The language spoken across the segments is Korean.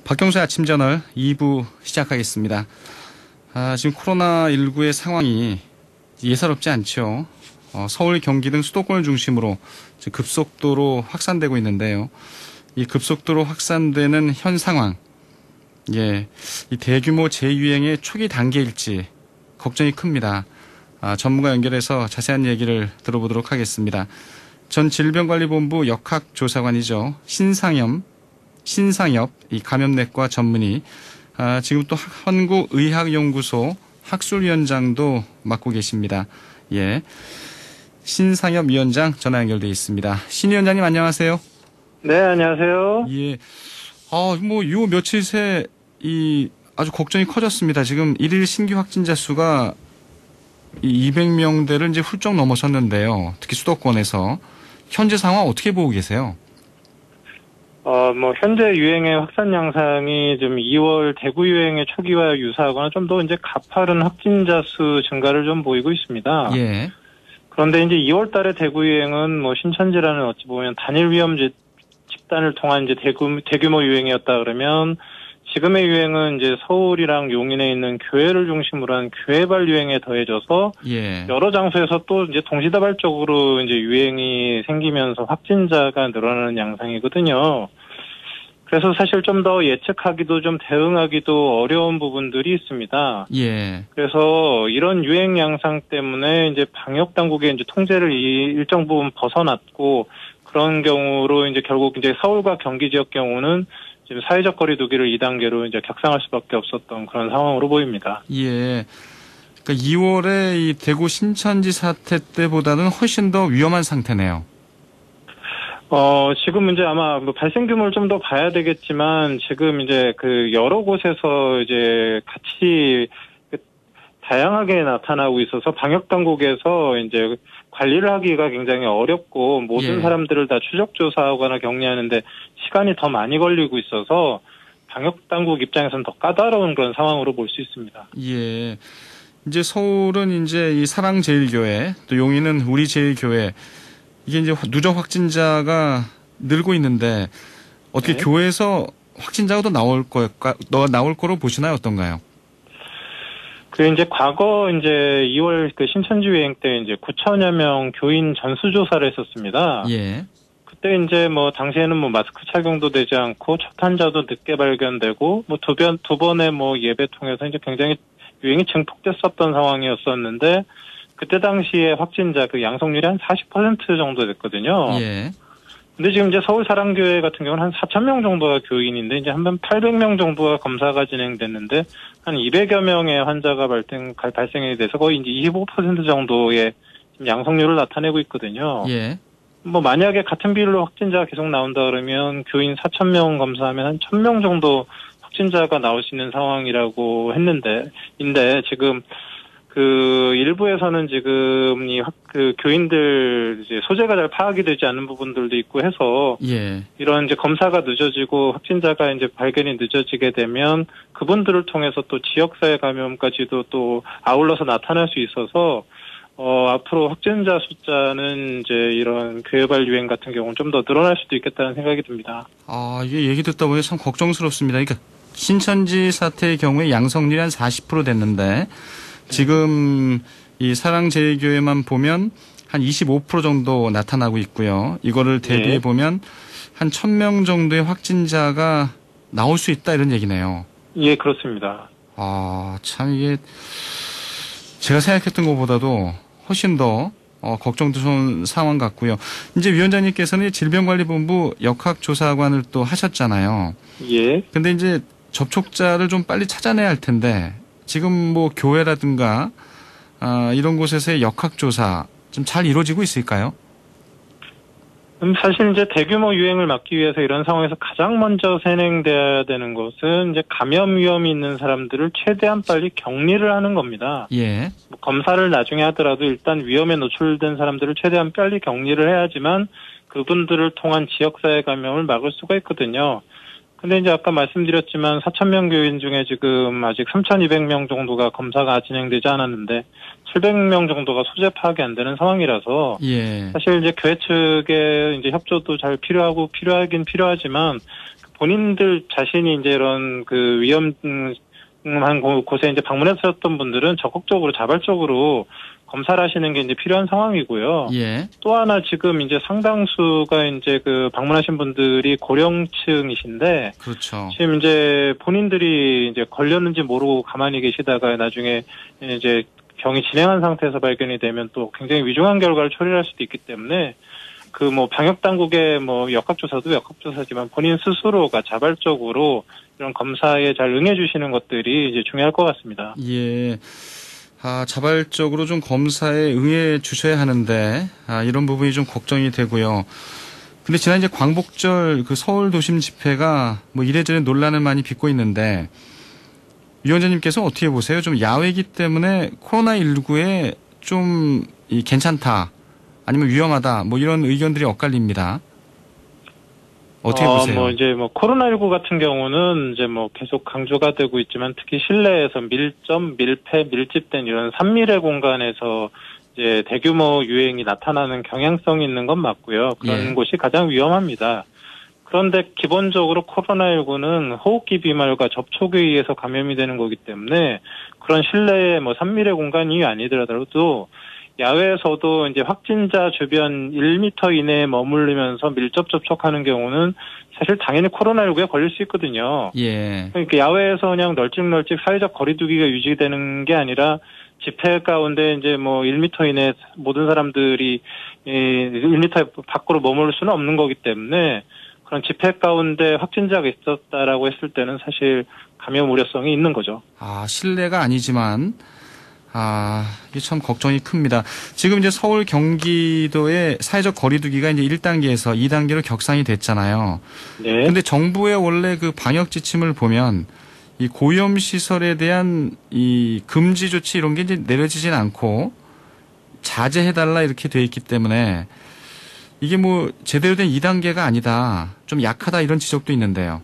박경수의 아침 저널 2부 시작하겠습니다. 지금 코로나19의 상황이 예사롭지 않죠. 서울, 경기 등 수도권을 중심으로 급속도로 확산되고 있는데요. 이 급속도로 확산되는 현 상황, 이 대규모 재유행의 초기 단계일지 걱정이 큽니다. 전문가 연결해서 자세한 얘기를 들어보도록 하겠습니다. 전 질병관리본부 역학조사관이죠. 신상엽 이 감염내과 전문의, 지금 또 한국의학연구소 학술위원장도 맡고 계십니다. 신상엽 위원장 전화 연결돼 있습니다. 신 위원장님 안녕하세요. 네, 안녕하세요. 요 며칠 새 아주 걱정이 커졌습니다. 지금 1일 신규 확진자 수가 200명대를 이제 훌쩍 넘어섰는데요. 특히 수도권에서 현재 상황 어떻게 보고 계세요? 현재 유행의 확산 양상이 좀 2월 대구 유행의 초기와 유사하거나 좀 더 이제 가파른 확진자 수 증가를 좀 보이고 있습니다. 예. 그런데 이제 2월 달에 대구 유행은 신천지라는 어찌 보면 단일 위험 집단을 통한 이제 대규모 유행이었다 그러면 지금의 유행은 이제 서울이랑 용인에 있는 교회를 중심으로 한 교회발 유행에 더해져서 여러 장소에서 또 이제 동시다발적으로 이제 유행이 생기면서 확진자가 늘어나는 양상이거든요. 그래서 사실 좀 더 예측하기도 좀 대응하기도 어려운 부분들이 있습니다. 그래서 이런 유행 양상 때문에 이제 방역 당국의 이제 통제를 일정 부분 벗어났고 그런 경우로 이제 결국 이제 서울과 경기 지역 경우는 지금 사회적 거리두기를 2단계로 이제 격상할 수밖에 없었던 그런 상황으로 보입니다. 그러니까 2월에 이 대구 신천지 사태 때보다는 훨씬 더 위험한 상태네요. 지금 이제 아마 발생 규모를 좀 더 봐야 되겠지만 지금 이제 여러 곳에서 이제 같이 다양하게 나타나고 있어서 방역 당국에서 이제 관리를 하기가 굉장히 어렵고 모든 사람들을 다 추적 조사하거나 격리하는데 시간이 더 많이 걸리고 있어서 방역 당국 입장에서는 더 까다로운 그런 상황으로 볼 수 있습니다. 이제 서울은 이제 이 사랑제일교회, 또 용인은 우리제일교회, 이게 이제 누적 확진자가 늘고 있는데 어떻게 교회에서 확진자가 더 나올 거로 보시나요? 어떤가요? 이제 과거 이제 2월 신천지 유행 때 이제 9천여 명 교인 전수조사를 했었습니다. 그때 이제 당시에는 마스크 착용도 되지 않고 첫 환자도 늦게 발견되고 두 번의 예배 통해서 이제 굉장히 유행이 증폭됐었던 상황이었었는데 그때 당시에 확진자 양성률이 한 40% 정도 됐거든요. 근데 지금 이제 서울 사랑교회 같은 경우는 한 4,000명 정도가 교인인데 이제 한 800명 정도가 검사가 진행됐는데 한 200여 명의 환자가 발생이 돼서 거의 이제 25% 정도의 양성률을 나타내고 있거든요. 만약에 같은 비율로 확진자가 계속 나온다 그러면 교인 4,000명 검사하면 한 1,000명 정도 확진자가 나올 수 있는 상황이라고 인데 지금 일부에서는 지금 교인들 이제 소재가 잘 파악이 되지 않는 부분들도 있고 해서 이런 이제 검사가 늦어지고 확진자가 이제 발견이 늦어지게 되면 그분들을 통해서 또 지역사회 감염까지도 또 아울러서 나타날 수 있어서 앞으로 확진자 숫자는 이제 이런 교회발 유행 같은 경우는 좀 더 늘어날 수도 있겠다는 생각이 듭니다. 이게 얘기 듣다 보니 참 걱정스럽습니다. 그러니까 신천지 사태의 경우에 양성률이 한 40% 됐는데 지금 이 사랑제일교회만 보면 한 25% 정도 나타나고 있고요. 이거를 대비해 보면 한 1,000명 정도의 확진자가 나올 수 있다 이런 얘기네요. 예, 그렇습니다. 참 이게 제가 생각했던 것보다도 훨씬 더 걱정스러운 상황 같고요. 이제 위원장님께서는 질병관리본부 역학조사관을 또 하셨잖아요. 근데 이제 접촉자를 좀 빨리 찾아내야 할 텐데 지금 교회라든가 이런 곳에서의 역학조사 좀 잘 이루어지고 있을까요? 사실 이제 대규모 유행을 막기 위해서 이런 상황에서 가장 먼저 진행돼야 되는 것은 이제 감염 위험이 있는 사람들을 최대한 빨리 격리를 하는 겁니다. 검사를 나중에 하더라도 일단 위험에 노출된 사람들을 최대한 빨리 격리를 해야지만 그분들을 통한 지역사회 감염을 막을 수가 있거든요. 근데 이제 아까 말씀드렸지만 4,000명 교인 중에 지금 아직 3,200명 정도가 검사가 진행되지 않았는데 700명 정도가 소재 파악이 안 되는 상황이라서 사실 이제 교회 측의 이제 협조도 잘 필요하긴 필요하지만 본인들 자신이 이제 이런 그 위험한 곳에 이제 방문했었던 분들은 적극적으로 자발적으로 검사를 하시는 게 이제 필요한 상황이고요. 예. 또 하나 지금 이제 상당수가 이제 그 방문하신 분들이 고령층이신데. 그렇죠. 지금 이제 본인들이 이제 걸렸는지 모르고 가만히 계시다가 나중에 이제 병이 진행한 상태에서 발견이 되면 또 굉장히 위중한 결과를 초래할 수도 있기 때문에 그 뭐 방역 당국의 뭐 역학조사도 역학조사지만 본인 스스로가 자발적으로 이런 검사에 잘 응해 주시는 것들이 이제 중요할 것 같습니다. 예. 자발적으로 좀 검사에 응해 주셔야 하는데, 이런 부분이 좀 걱정이 되고요. 근데 지난 이제 광복절 그 서울 도심 집회가 뭐 이래저래 논란을 많이 빚고 있는데, 위원장님께서 어떻게 보세요? 좀 야외이기 때문에 코로나19에 좀 괜찮다, 아니면 위험하다, 뭐 이런 의견들이 엇갈립니다. 어떻게 보세요? 뭐 이제 뭐 코로나19 같은 경우는 이제 뭐 계속 강조가 되고 있지만 특히 실내에서 밀접, 밀폐, 밀집된 이런 산밀의 공간에서 이제 대규모 유행이 나타나는 경향성이 있는 건 맞고요. 그런 곳이 가장 위험합니다. 그런데 기본적으로 코로나19는 호흡기 비말과 접촉에 의해서 감염이 되는 거기 때문에 그런 실내의 뭐 산밀의 공간이 아니더라도 야외에서도 이제 확진자 주변 1m 이내에 머무르면서 밀접 접촉하는 경우는 사실 당연히 코로나19에 걸릴 수 있거든요. 예. 그러니까 야외에서 그냥 널찍널찍 사회적 거리두기가 유지되는 게 아니라 집회 가운데 이제 뭐 1m 이내 모든 사람들이 1m 밖으로 머무를 수는 없는 거기 때문에 그런 집회 가운데 확진자가 있었다라고 했을 때는 사실 감염 우려성이 있는 거죠. 실내가 아니지만 이게 참 걱정이 큽니다. 지금 이제 서울 경기도의 사회적 거리두기가 이제 1단계에서 2단계로 격상이 됐잖아요. 네. 근데 정부의 원래 그 방역 지침을 보면 이 고위험 시설에 대한 이 금지 조치 이런 게 이제 내려지진 않고 자제해달라 이렇게 돼 있기 때문에 이게 뭐 제대로 된 2단계가 아니다, 좀 약하다 이런 지적도 있는데요.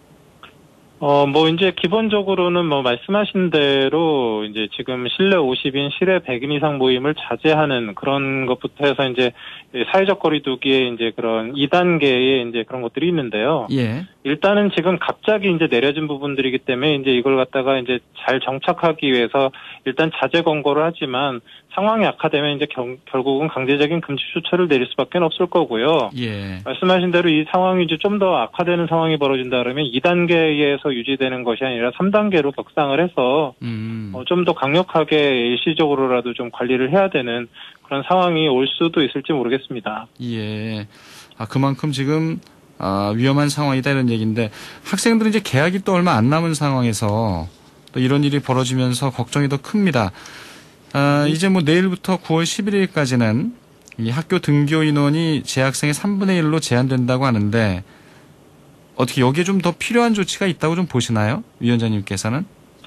뭐 이제 기본적으로는 뭐 말씀하신 대로 이제 지금 실내 50인, 실외 100인 이상 모임을 자제하는 그런 것부터 해서 이제 사회적 거리두기에 이제 그런 2단계의 이제 그런 것들이 있는데요. 예. 일단은 지금 갑자기 이제 내려진 부분들이기 때문에 이제 이걸 갖다가 이제 잘 정착하기 위해서 일단 자제 권고를 하지만 상황이 악화되면 이제 결국은 강제적인 금지 조처를 내릴 수밖에 없을 거고요. 예. 말씀하신 대로 이 상황이 이제 좀 더 악화되는 상황이 벌어진다 그러면 2단계에서 유지되는 것이 아니라 3단계로 격상을 해서 좀 더 강력하게 일시적으로라도 좀 관리를 해야 되는 그런 상황이 올 수도 있을지 모르겠습니다. 예. 그만큼 지금 위험한 상황이다 이런 얘기인데, 학생들은 이제 개학이 또 얼마 안 남은 상황에서 또 이런 일이 벌어지면서 걱정이 더 큽니다. 이제 뭐 내일부터 9월 11일까지는 이 학교 등교 인원이 재학생의 3분의 1로 제한된다고 하는데, 어떻게 여기에 좀 더 필요한 조치가 있다고 좀 보시나요? 위원장님께서는?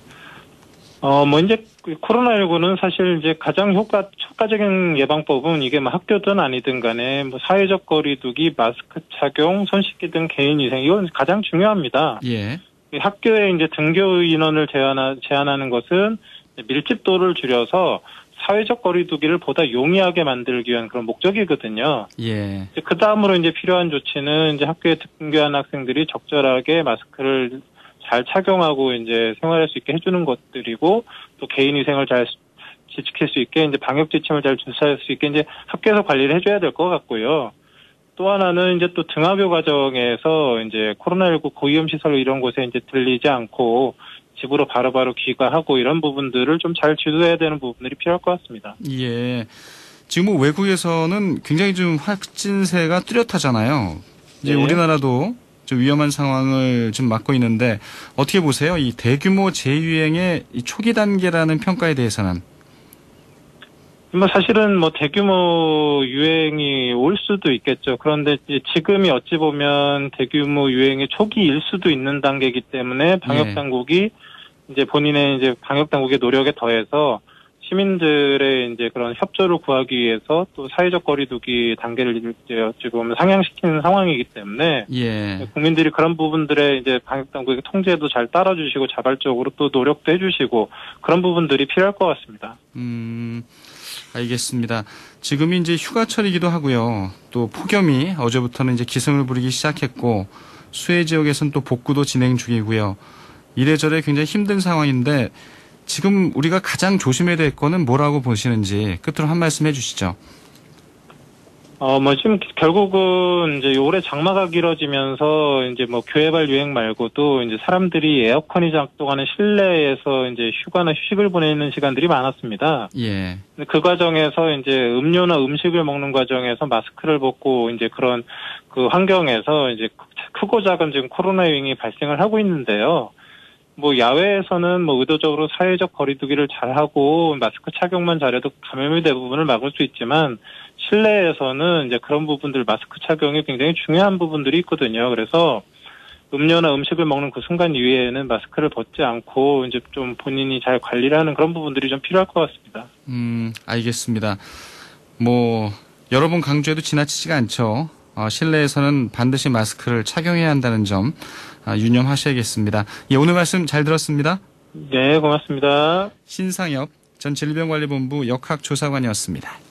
뭐 이제 코로나19는 사실 이제 가장 효과적인 예방법은 이게 뭐 학교든 아니든 간에 뭐 사회적 거리두기, 마스크 착용, 손 씻기 등 개인 위생, 이건 가장 중요합니다. 예. 학교에 이제 등교 인원을 제한하는 것은 밀집도를 줄여서 사회적 거리두기를 보다 용이하게 만들기 위한 그런 목적이거든요. 예. 그 다음으로 이제 필요한 조치는 이제 학교에 등교한 학생들이 적절하게 마스크를 잘 착용하고 이제 생활할 수 있게 해주는 것들이고, 또 개인 위생을 잘 지킬 수 있게 이제 방역 지침을 잘 준수할 수 있게 이제 학교에서 관리를 해줘야 될 것 같고요. 또 하나는 이제 또 등하교 과정에서 이제 코로나19 고위험 시설 이런 곳에 이제 들리지 않고 집으로 바로바로 귀가하고 이런 부분들을 좀 잘 주도해야 되는 부분들이 필요할 것 같습니다. 예. 지금 뭐 외국에서는 굉장히 좀 확진세가 뚜렷하잖아요. 이제 네. 우리나라도 좀 위험한 상황을 좀 맞고 있는데, 어떻게 보세요? 이 대규모 재유행의 이 초기 단계라는 평가에 대해서는? 뭐 사실은 뭐 대규모 유행이 올 수도 있겠죠. 그런데 지금이 어찌 보면 대규모 유행의 초기일 수도 있는 단계이기 때문에 방역 당국이 이제 본인의 이제 방역 당국의 노력에 더해서 시민들의 이제 그런 협조를 구하기 위해서 또 사회적 거리두기 단계를 이제 지금 상향시키는 상황이기 때문에 국민들이 그런 부분들에 이제 방역 당국의 통제도 잘 따라주시고 자발적으로 또 노력도 해주시고 그런 부분들이 필요할 것 같습니다. 알겠습니다. 지금이 이제 휴가철이기도 하고요. 또 폭염이 어제부터는 이제 기승을 부리기 시작했고, 수해 지역에서는 또 복구도 진행 중이고요. 이래저래 굉장히 힘든 상황인데 지금 우리가 가장 조심해야 될 거는 뭐라고 보시는지 끝으로 한 말씀 해주시죠. 지금 결국은 이제 올해 장마가 길어지면서 이제 뭐 교회발 유행 말고도 이제 사람들이 에어컨이 작동하는 실내에서 이제 휴가나 휴식을 보내는 시간들이 많았습니다. 예. 그 과정에서 이제 음료나 음식을 먹는 과정에서 마스크를 벗고 이제 그런 그 환경에서 이제 크고 작은 지금 코로나 유행이 발생을 하고 있는데요. 뭐 야외에서는 뭐 의도적으로 사회적 거리두기를 잘하고 마스크 착용만 잘해도 감염의 대부분을 막을 수 있지만 실내에서는 이제 그런 부분들 마스크 착용이 굉장히 중요한 부분들이 있거든요. 그래서 음료나 음식을 먹는 그 순간 이외에는 마스크를 벗지 않고 이제 좀 본인이 잘 관리를 하는 그런 부분들이 좀 필요할 것 같습니다. 알겠습니다. 뭐 여러 번 강조해도 지나치지가 않죠. 실내에서는 반드시 마스크를 착용해야 한다는 점 유념하셔야겠습니다. 예, 오늘 말씀 잘 들었습니다. 네, 고맙습니다. 신상엽 전 질병관리본부 역학조사관이었습니다.